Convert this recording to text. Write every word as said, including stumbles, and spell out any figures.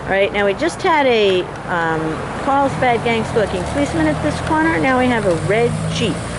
All right, now we just had a um, calls bad gang stalking policeman at this corner. Now we have a red Jeep.